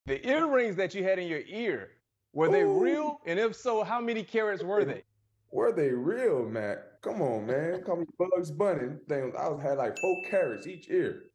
The earrings that you had in your ear, were they Ooh, real? And if so, how many carats were they? were they real, Mac? Come on, man. Call me Bugs Bunny. Thing, I was had like 4 carats each ear.